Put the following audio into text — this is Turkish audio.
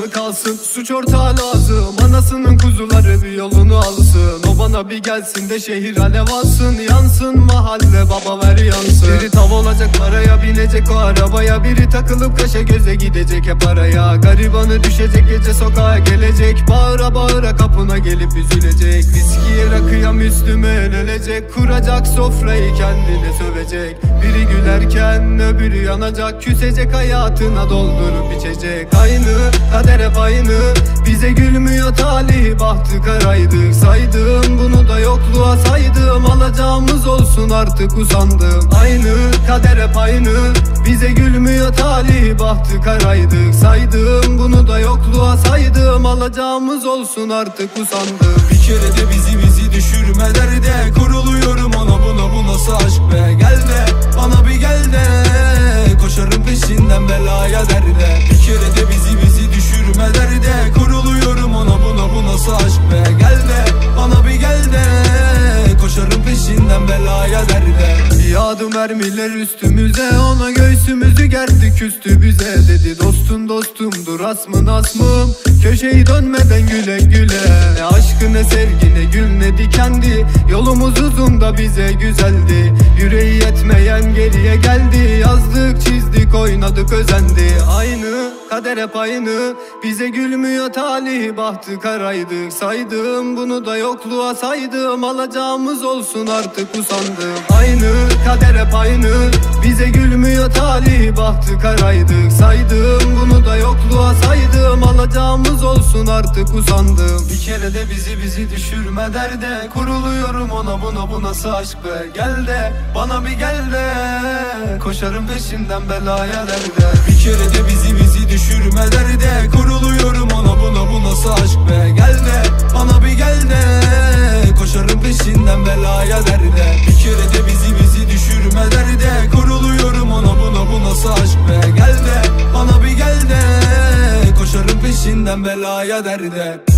mı kalsın? Suç ortağı lazım, anasının kuzuları bir yolunu alsın. O bana bir gelsin de şehir alev alsın. Yansın mahalle, baba ver yansın. Biri tav olacak, paraya binecek o arabaya. Biri takılıp kaşa göze gidecek hep araya. Garibanı düşecek, gece sokağa gelecek. Bağıra bağıra kapına gelip üzülecek. Viskiye rakıya Müslüme ölecek. Kuracak sofrayı, kendine sövecek. Biri gülerken öbürü yanacak. Küsecek, hayatına doldurup içecek. Aynı kader hep aynı, bize gülmüyor talih, bahtı karaydık. Saydım bunu da yokluğa saydım. Alacağımız olsun artık usandım. Aynı kader hep aynı, bize gülmüyor talih, bahtı karaydık. Saydım bunu da yokluğa saydım. Alacağımız olsun artık usandım. Bir kere de bizi düşürmeler de. Kuruluyorum ona buna, bu nasıl aşk be. Gel de bana bir gel de, koşarım peşinden belaya derde. Bir kere de bizi düşürmeler de. Kuruluyorum ona buna, bu nasıl aşk be. Gel de bana bir gel de, koşarım peşinden belaya derde. Yağdı mermiler üstümüze, ona göğsümüzü gerdi küstü bize. Dedi dostum dostumdur, asmın asmım, köşeyi dönmeden güle güle. Ne aşkı ne sevgi ne gül ne dikendi, yolumuz uzun da bize güzeldi. Yüreği yetmeyen geriye geldi, yazdık çizdik oynadık özendi. Aynı kader hep aynı, bize gülmüyor talih, bahtı karaydık. Saydım bunu da yokluğa saydım. Alacağımız olsun artık usandım. Aynı kader hep aynı, bize gülmüyor talih, bahtı karaydık. Saydım bunu da yokluğa saydım. Alacağımız olsun artık usandım. Bir kere de bizi düşürme derde. Kuruluyorum ona buna, bu nasıl aşk be. Gel de bana bir gel de, koşarım peşinden belaya derde. Bir kere de bizi düşürme derde. Kuruluyorum ona buna, bu nasıl aşk be. Gel de bana bir gel de, koşarım peşinden belaya derde. Bir kere de bizi düşürme derde. Kuruluyorum ona buna, bu nasıl aşk be. Gel de bana bir gel de, koşarım peşinden belaya derde.